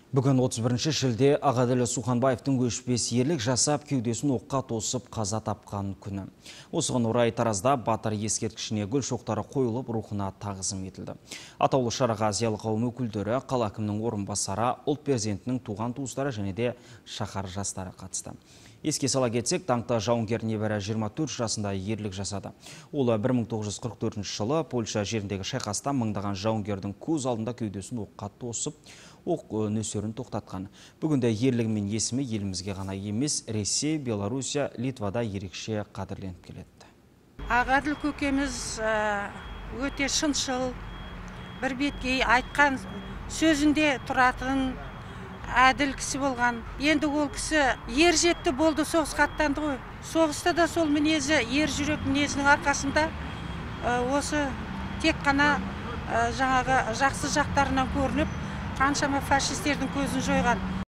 Бүгін 31 шілде Ағаділі Суханбаевтың өшпес ерлік жасап кеудесін оққа тосып қаза тапқан күні. Осыған орай Таразда батыр ескерткішіне гүл шоқтары қойылып, рухына тағзым етілді. Атаулы шараға зиялы қауым өкілдері, қала әкімінің орынбасары, ұлт перзентінің туған туыстары және де шаһар жастары қатысты. Еске сала кетсек, даңқты жауынгер небәрі 24 жасында ерлік жасады. Ол 1944 жылы Польша жеріндегі шайқаста мыңдаған жауынгердің көз алдында кеудесін оққа тосып, оқ нөсерін тоқтатқан. Бүгінде ерлігімен есімі елімізге ғана емес, Ресей, Белоруссия, Литвада ерекше қадірленіп келеді. Ағаділ көкеміз өте шыншыл, бір беткей айтқан сөзінде тұратын әділ кісі болған. Енді ол кісі ер жетті болды, соғысқа аттанды ғой. Соғыста да сол мінезі, ер жүрек мінезінің арқасында осы тек қана жаңағы жақсы жақтарынан көрініп, қаншама фашистердің көзін жойған.